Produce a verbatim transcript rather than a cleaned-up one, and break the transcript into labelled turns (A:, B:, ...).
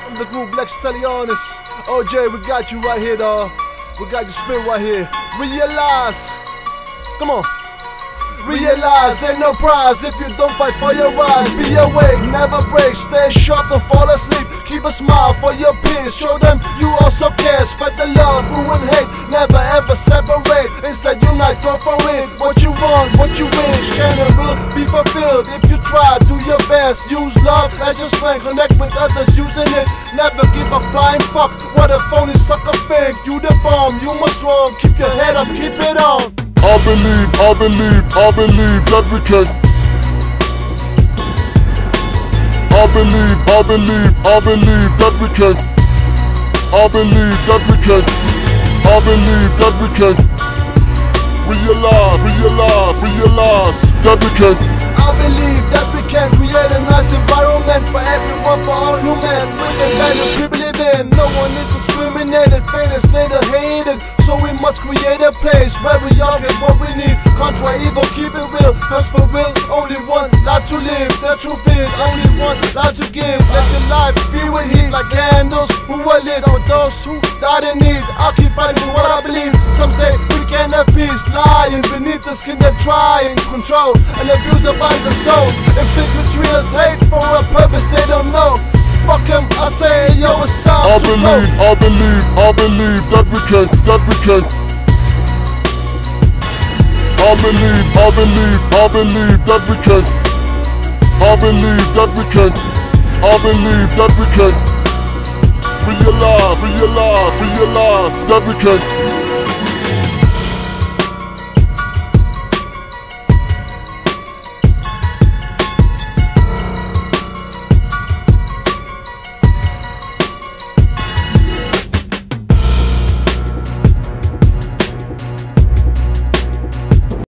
A: I'm the group Black Stallions. O J, we got you right here, dawg. We got your spirit right here. Realize. Come on. Realize ain't no prize if you don't fight for your right. Be awake, never break, stay sharp, don't fall asleep. Keep a smile for your peers, show them you also care. Spread the love, ruin hate, never ever separate. Instead unite, go for it. What you want, what you wish, can and will be fulfilled. If you try, do your best, use love as your strength. Connect with others using it, never give a flying fuck what a phony sucker think. You the bomb, you must strong, keep your head up, keep it on.
B: I believe, I believe, I believe that we can. I believe, I believe, I believe that we can. I believe that we can. I believe that we can. Realize, realize, realize that we can.
A: I believe that we can create a nice environment for everyone, for all human. With the values we believe in, no one is discriminated, fate is later hated. So we must create a place where we all get what we need. Contra evil, keep it real, cause for real, only one life to live. The truth is, only one life to give. Let your life be with heat like candles who are lit on those who died in need. I'll keep fighting for what I believe. Some say we can't have peace, lying beneath the skin they're trying to control and abuse our bodies and souls. If they betray us hate for a purpose they don't know, fuck them, I say yo, it's time
B: I
A: to
B: believe,
A: go.
B: I believe, I believe that we can, that we can. I believe, I believe, I believe that we can. I believe that we can. I believe that we can. Realize, realize, realize that we can.